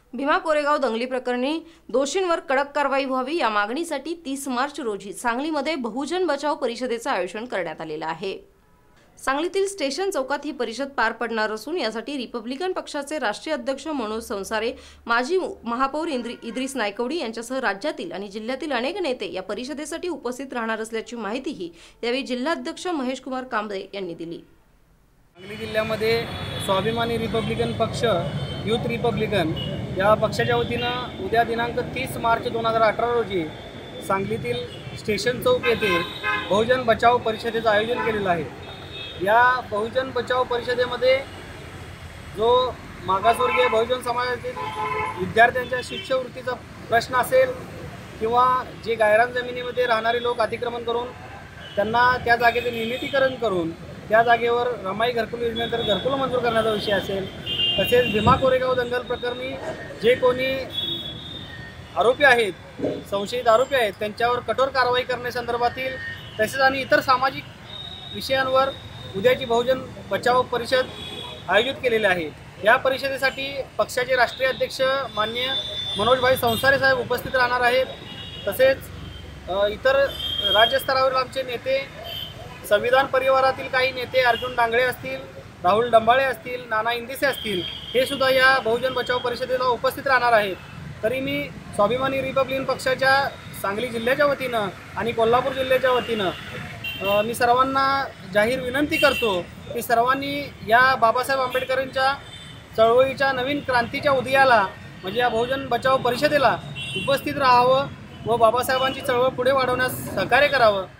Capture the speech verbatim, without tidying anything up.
भीमा कोरेगाव दंगली प्रकरणी दोषींवर कडक कारवाई व्हावी या मागणीसाठी तीस मार्च रोजी सांगलीमध्ये बहुजन बचाव परिषदेचे आयोजन करण्यात आलेले आहे। सांगलीतील स्टेशन चौकात ही परिषद पार पडणार असून यासाठी रिपब्लिकन पक्षाचे राष्ट्रीय अध्यक्ष मनोज संसारे, माजी महापौर इद्रिस नायकवडी यांच्यासह राज्यातील आणि जिल्ह्यातील अनेक नेते या परिषदेसाठी उपस्थित राहणार असल्याची माहितीही यावेळी जिल्हाध्यक्ष महेश कुमार कांबळे यांनी दिली। सांगली जिल्ह्यामध्ये स्वाभिमानी रिपब्लिकन पक्ष युथ रिपब्लिकन या पक्षाच्या वतीनं उद्या दिनांक तीस मार्च दोन हजार अठरा रोजी सांगलीतील स्टेशन चौक येथे बहुजन बचाव परिषदेचं आयोजन केलेलं आहे। या बहुजन बचाव परिषदेमध्ये जो मागासवर्गीय बहुजन समाजातील विद्यार्थ्यांच्या शिष्यवृत्तीचा प्रश्न असेल किंवा जे गायरान जमिनीमध्ये राहणारे लोक अतिक्रमण करून त्यांना त्या जागेचे निर्मितीकरण करून त्या जागेवर रमाई घरकुल योजनेअंतर्गत घरकुल मंजूर करण्याचा विषय असेल, तसेच भीमा कोरेगाव दंगल प्रकरणी जे कोणी आरोपी आहेत, संशयित आरोपी आहेत, त्यांच्यावर कठोर कारवाई करण्यासंदर्भातील तसेच आणि इतर सामाजिक विषयांवर उद्याची बहुजन बचाव परिषद आयोजित केलेली आहे। या परिषदेसाठी पक्षाचे राष्ट्रीय अध्यक्ष माननीय मनोजभाई संसारे साहेब उपस्थित राहणार आहेत। तसेच इतर राज्यस्तरावरील आमचे नेते, संविधान परिवारातील काही नेते अर्जुन डांगळे असतील, राहुल डंबाळे असतील, नाना इंदिसे असतील, हे सुद्धा या बहुजन बचाव परिषदेला उपस्थित राहणार आहेत। तरी मी स्वाभिमानी रिपब्लिकन पक्षाच्या सांगली जिल्ह्याच्या वतीनं आणि कोल्हापूर जिल्ह्याच्या वतीनं मी सर्वांना जाहीर विनंती करतो की सर्वांनी या बाबासाहेब आंबेडकरांच्या चळवळीच्या नवीन क्रांतीच्या उदयाला म्हणजे या बहुजन बचाव परिषदेला उपस्थित राहावं व बाबासाहेबांची चळवळ पुढे वाढवण्यास सहकार्य करावं।